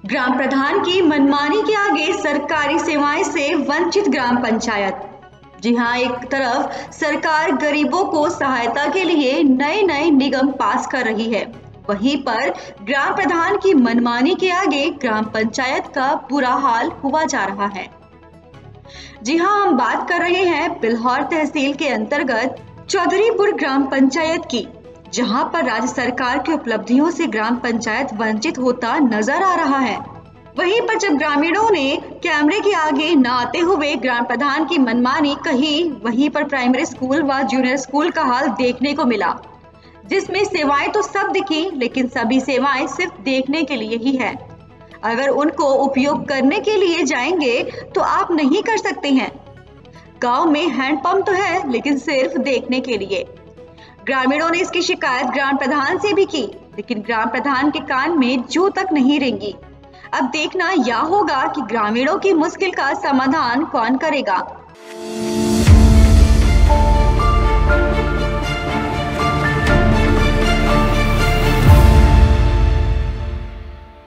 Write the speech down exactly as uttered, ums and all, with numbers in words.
ग्राम प्रधान की मनमानी के आगे सरकारी सेवाएं से वंचित ग्राम पंचायत। जी हां, एक तरफ सरकार गरीबों को सहायता के लिए नए नए निगम पास कर रही है, वहीं पर ग्राम प्रधान की मनमानी के आगे ग्राम पंचायत का बुरा हाल हुआ जा रहा है। जी हां, हम बात कर रहे हैं बिल्हौर तहसील के अंतर्गत चौधरीपुर ग्राम पंचायत की, जहां पर राज्य सरकार की उपलब्धियों से ग्राम पंचायत वंचित होता नजर आ रहा है। वहीं पर जब ग्रामीणों ने कैमरे के आगे न आते हुए ग्राम प्रधान की मनमानी कही, वहीं पर प्राइमरी स्कूल व जूनियर स्कूल का हाल देखने को मिला, जिसमें सेवाएं तो सब दिखी, लेकिन सभी सेवाएं सिर्फ देखने के लिए ही है। अगर उनको उपयोग करने के लिए जाएंगे तो आप नहीं कर सकते हैं। गांव में हैंडपंप तो है, लेकिन सिर्फ देखने के लिए। ग्रामीणों ने इसकी शिकायत ग्राम प्रधान से भी की, लेकिन ग्राम प्रधान के कान में जू तक नहीं रेंगी। अब देखना यह होगा कि ग्रामीणों की मुश्किल का समाधान कौन करेगा।